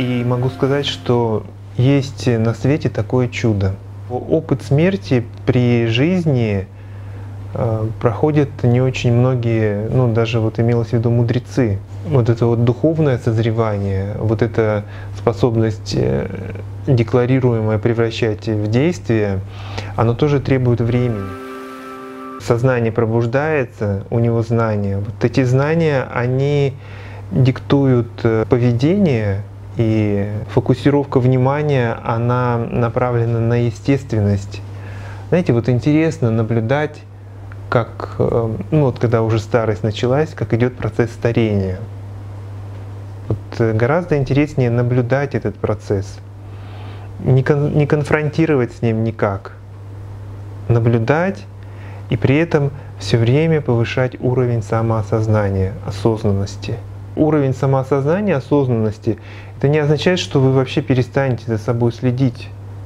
И могу сказать, что есть на свете такое чудо. Опыт смерти при жизни проходят не очень многие, ну даже вот имелось в виду мудрецы. Вот это вот духовное созревание, вот эта способность декларируемое превращать в действие, оно тоже требует времени. Сознание пробуждается, у него знания. Вот эти знания, они диктуют поведение, и фокусировка внимания, она направлена на естественность. Знаете, вот интересно наблюдать, как, ну вот когда уже старость началась, как идет процесс старения. Вот гораздо интереснее наблюдать этот процесс, не конфронтировать с ним никак, наблюдать и при этом все время повышать уровень самоосознания, осознанности. Уровень самоосознания, осознанности — это не означает, что вы вообще перестанете за собой следить.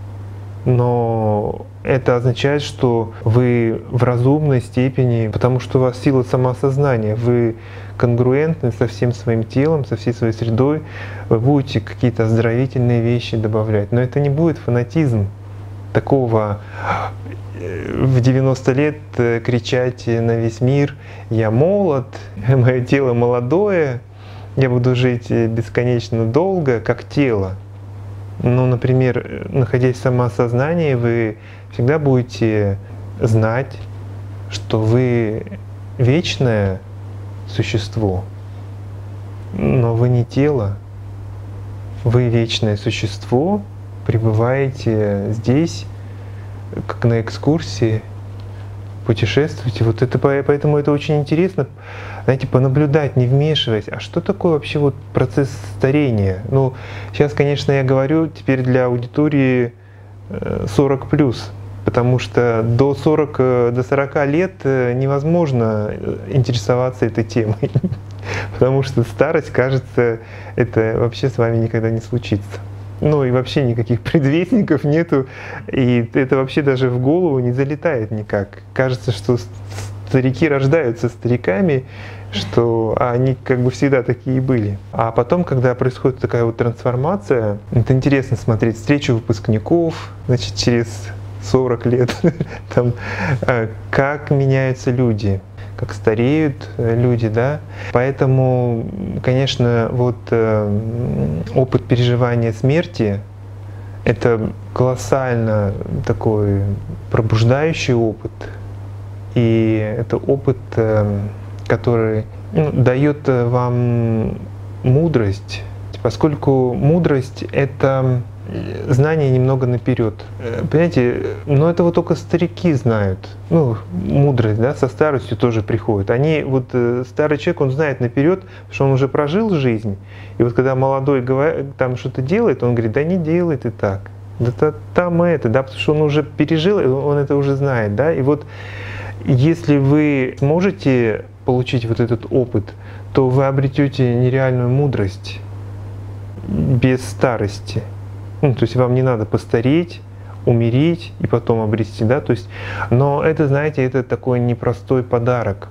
Но это означает, что вы в разумной степени, потому что у вас сила самоосознания, вы конгруентны со всем своим телом, со всей своей средой, вы будете какие-то оздоровительные вещи добавлять. Но это не будет фанатизм такого в 90 лет кричать на весь мир: «Я молод, мое тело молодое, я буду жить бесконечно долго, как тело». Ну, например, находясь в самоосознании, вы всегда будете знать, что вы вечное существо, но вы не тело, вы вечное существо, пребываете здесь, как на экскурсии, путешествуете. Вот это, поэтому это очень интересно, знаете, понаблюдать, не вмешиваясь. А что такое вообще вот процесс старения? Ну, сейчас, конечно, я говорю теперь для аудитории 40+, потому что до 40 лет невозможно интересоваться этой темой, потому что старость, кажется, это вообще с вами никогда не случится. Ну и вообще никаких предвестников нету, и это вообще даже в голову не залетает никак. Кажется, что старики рождаются стариками, что они как бы всегда такие и были. А потом, когда происходит такая вот трансформация, это интересно смотреть встречу выпускников, значит, через 40 лет, там, как меняются люди, как стареют люди, да. Поэтому, конечно, вот опыт переживания смерти — это колоссально такой пробуждающий опыт, и это опыт, который дает вам мудрость, поскольку мудрость — это знание немного наперед. Понимаете, но это вот только старики знают. Ну, мудрость, да, со старостью тоже приходит. Они, вот старый человек, он знает наперед, что он уже прожил жизнь. И вот когда молодой там что-то делает, он говорит: да не делай ты так. Да там это, да, потому что он уже пережил, он это уже знает, да. И вот если вы сможете получить вот этот опыт, то вы обретете нереальную мудрость без старости. Ну, то есть вам не надо постареть, умереть и потом обрести, да, то есть, но это, знаете, это такой непростой подарок,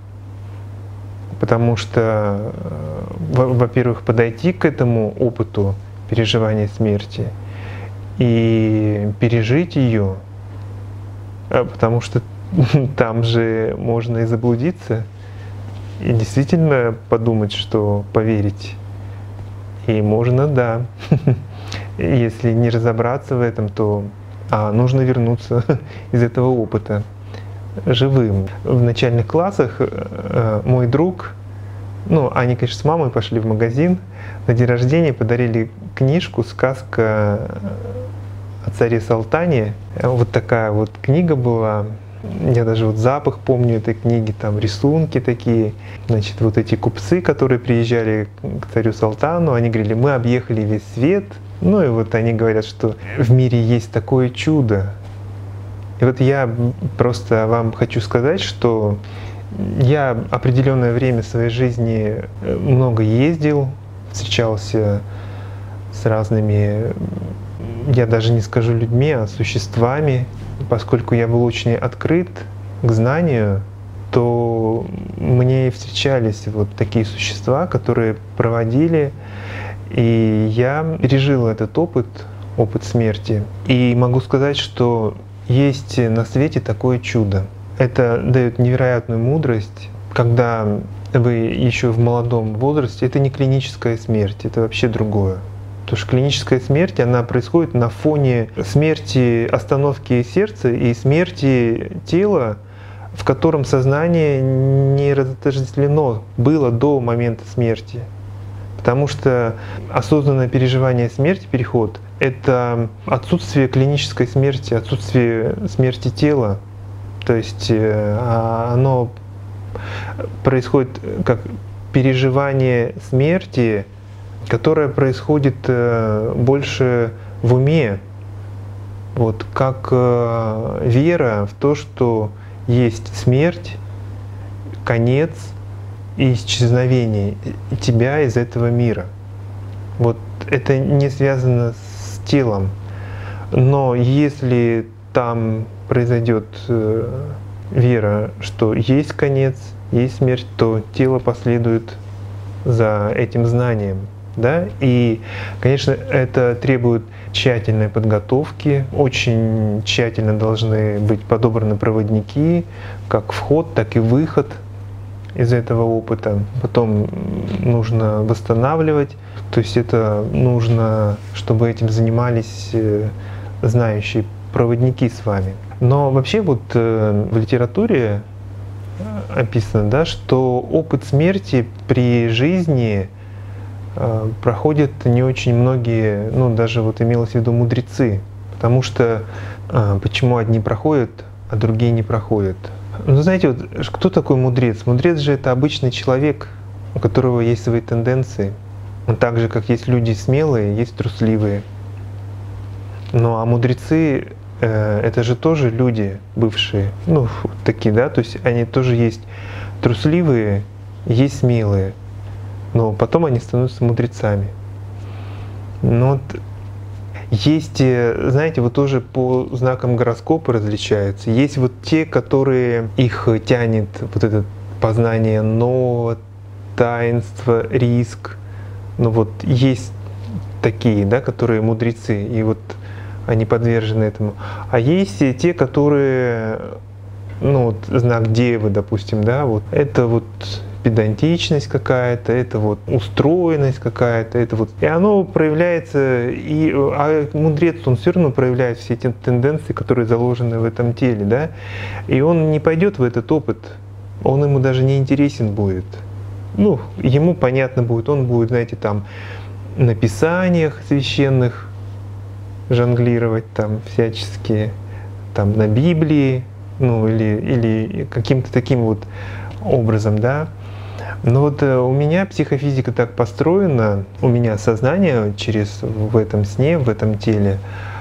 потому что, во-первых, подойти к этому опыту переживания смерти и пережить ее, потому что там же можно и заблудиться, и действительно подумать, что поверить, и можно, да. Если не разобраться в этом, то нужно вернуться из этого опыта живым. В начальных классах мой друг, ну, они, конечно, с мамой пошли в магазин, на день рождения подарили книжку «Сказка о царе Салтане». Вот такая вот книга была. Я даже вот запах помню этой книги, там рисунки такие. Значит, вот эти купцы, которые приезжали к царю Салтану, они говорили: мы объехали весь свет. Ну и вот они говорят, что в мире есть такое чудо. И вот я просто вам хочу сказать, что я определенное время своей жизни много ездил, встречался с разными, я даже не скажу людьми, а существами. Поскольку я был очень открыт к знанию, то мне встречались вот такие существа, которые проводили И я пережил этот опыт смерти. И могу сказать, что есть на свете такое чудо. Это дает невероятную мудрость, когда вы еще в молодом возрасте. Это не клиническая смерть, это вообще другое. Потому что клиническая смерть, она происходит на фоне смерти, остановки сердца и смерти тела, в котором сознание не разотождествлено было до момента смерти. Потому что осознанное переживание смерти, переход, это отсутствие клинической смерти, отсутствие смерти тела. То есть оно происходит как переживание смерти, которое происходит больше в уме, вот как вера в то, что есть смерть, конец и исчезновение тебя из этого мира. Вот это не связано с телом, но если там произойдет вера, что есть конец, есть смерть, то тело последует за этим знанием. Да? И, конечно, это требует тщательной подготовки, очень тщательно должны быть подобраны проводники, как вход, так и выход из этого опыта. Потом нужно восстанавливать, то есть это нужно, чтобы этим занимались знающие проводники с вами. Но вообще вот в литературе описано, да, что опыт смерти при жизни проходят не очень многие, ну даже вот имелось в виду мудрецы, потому что почему одни проходят, а другие не проходят. Ну знаете, вот, кто такой мудрец? Мудрец же это обычный человек, у которого есть свои тенденции. Он так же, как есть люди смелые, есть трусливые. Ну а мудрецы это же тоже люди бывшие, ну вот такие, да, то есть они тоже есть трусливые, есть смелые. Но потом они становятся мудрецами. Но вот есть, знаете, вот тоже по знакам гороскопа различаются. Есть вот те, которые их тянет вот это познание нового, таинство, риск. Ну вот есть такие, да, которые мудрецы, и вот они подвержены этому. А есть те, которые, ну вот знак Девы, допустим, да, вот это вот педантичность какая-то, это вот устроенность какая-то, это вот. И оно проявляется, а мудрец, он все равно проявляет все эти тенденции, которые заложены в этом теле, да, и он не пойдет в этот опыт, он ему даже не интересен будет. Ну, ему понятно будет, он будет, знаете, там на писаниях священных жонглировать там всячески, там на Библии, ну или каким-то таким вот образом, да. Но вот у меня психофизика так построена, у меня сознание в этом сне, в этом теле,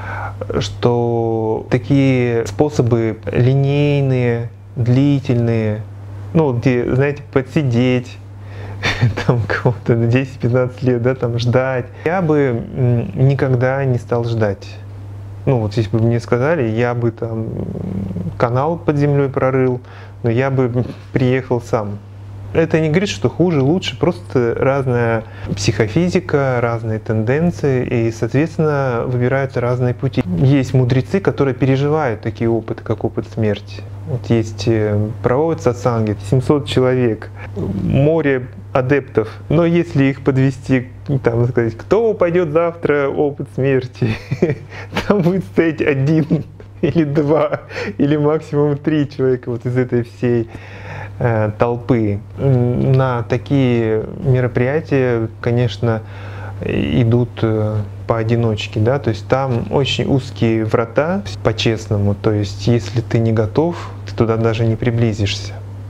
что такие способы линейные, длительные, ну где, знаете, подсидеть, там кого-то на 10-15 лет, да, там ждать, я бы никогда не стал ждать. Ну вот если бы мне сказали, я бы там канал под землей прорыл, но я бы приехал сам. Это не говорит, что хуже, лучше, просто разная психофизика, разные тенденции, и, соответственно, выбираются разные пути. Есть мудрецы, которые переживают такие опыты, как опыт смерти. Вот есть, проводят сатсанги, 700 человек, море адептов. Но если их подвести, там сказать, кто пойдет завтра опыт смерти, там будет стоять 1 или 2, или максимум 3 человека вот из этой всей толпы. На такие мероприятия, конечно, идут поодиночке, да, то есть там очень узкие врата, по-честному, то есть если ты не готов, ты туда даже не приблизишься.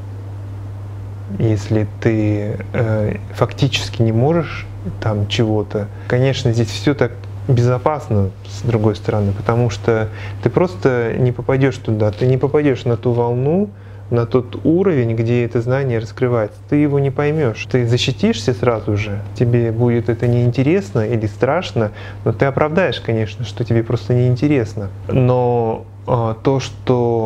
Если ты фактически не можешь там чего-то, конечно, здесь все так безопасно, с другой стороны, потому что ты просто не попадешь туда, ты не попадешь на ту волну, на тот уровень, где это знание раскрывается, ты его не поймешь. Ты защитишься сразу же, тебе будет это неинтересно или страшно, но ты оправдаешь, конечно, что тебе просто неинтересно. Но то, что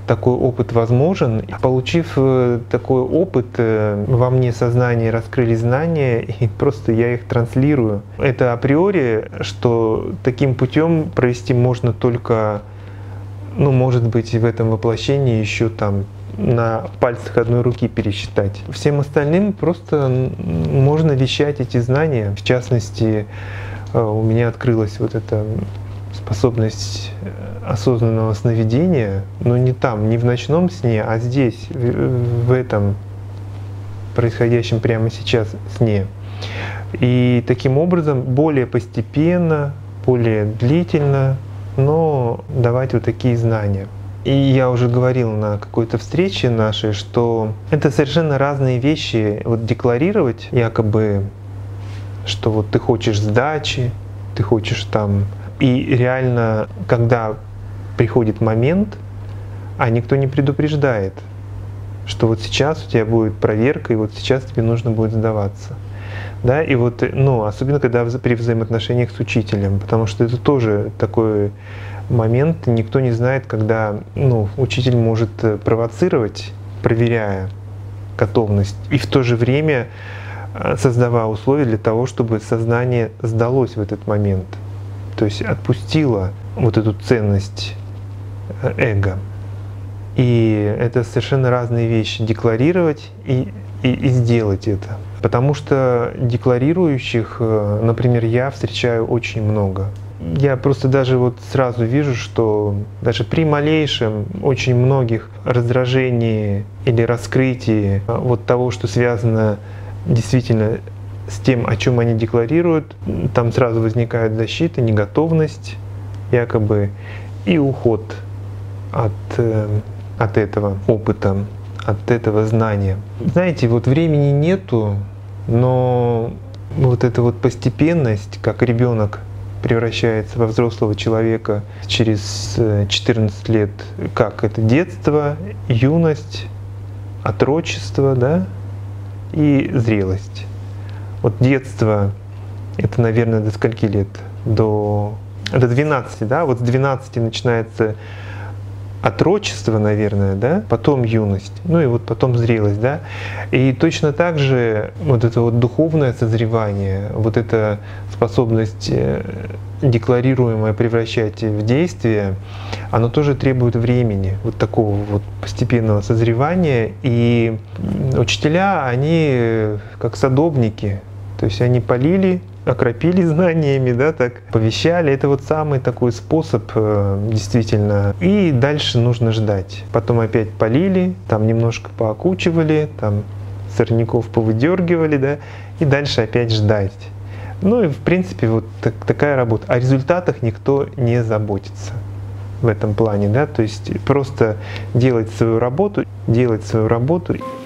такой опыт возможен. Получив такой опыт, во мне сознание раскрыли знания, и просто я их транслирую. Это априори, что таким путем провести можно только, ну, может быть, в этом воплощении еще там на пальцах одной руки пересчитать. Всем остальным просто можно вещать эти знания. В частности, у меня открылась вот эта способность осознанного сновидения, но не там, не в ночном сне, а здесь, в этом происходящем прямо сейчас сне. И таким образом более постепенно, более длительно, но давать вот такие знания. И я уже говорил на какой-то встрече нашей, что это совершенно разные вещи. Вот декларировать якобы, что вот ты хочешь сдачи, ты хочешь там. И реально, когда приходит момент, а никто не предупреждает, что вот сейчас у тебя будет проверка, и вот сейчас тебе нужно будет сдаваться. Да, и вот, ну, особенно когда при взаимоотношениях с учителем, потому что это тоже такой момент, никто не знает, когда, ну, учитель может провоцировать, проверяя готовность, и в то же время создавая условия для того, чтобы сознание сдалось в этот момент, то есть отпустило вот эту ценность эго. И это совершенно разные вещи — декларировать и сделать это. Потому что декларирующих, например, я встречаю очень много. Я просто даже вот сразу вижу, что даже при малейшем, очень многих раздражении или раскрытии вот того, что связано действительно с тем, о чем они декларируют, там сразу возникает защита, неготовность якобы и уход от этого опыта, от этого знания. Знаете, вот времени нету, но вот эта вот постепенность, как ребенок превращается во взрослого человека через 14 лет, как это детство, юность, отрочество, да, и зрелость. Вот детство — это, наверное, до скольки лет? До 12, да? Вот с 12 начинается отрочество, наверное, да? Потом юность, ну и вот потом зрелость, да? И точно так же вот это вот духовное созревание, вот эта способность декларируемое превращать в действие, оно тоже требует времени, вот такого вот постепенного созревания. И учителя, они как садовники, то есть они полили, окропили знаниями, да, так, повещали. Это вот самый такой способ действительно. И дальше нужно ждать. Потом опять полили, там немножко поокучивали, там сорняков повыдергивали, да, и дальше опять ждать. Ну и в принципе вот такая работа. О результатах никто не заботится в этом плане, да, то есть просто делать свою работу